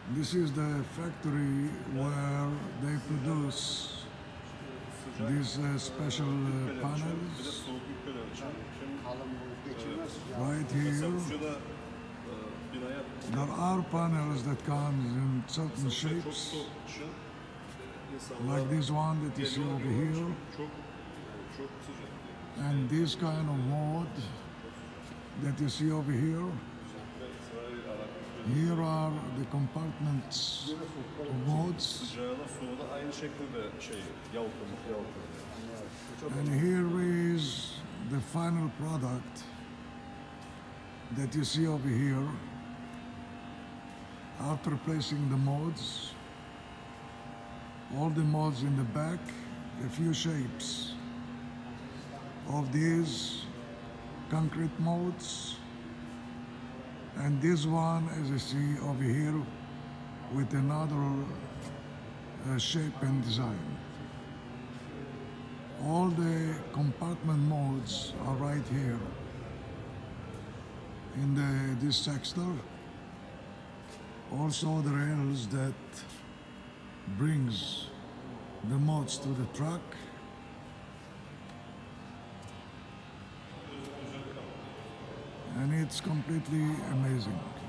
This is the factory where they produce these special panels. Right here, there are panels that come in certain shapes, like this one that you see over here, and this kind of mold that you see over here. Here are the compartments of modes, and here is the final product that you see over here. After placing the modes, all the modes in the back, a few shapes of these concrete modes, and this one, as you see over here, with another shape and design. All the compartment modes are right here in this sector. Also the rails that brings the modes to the truck. And it's completely amazing.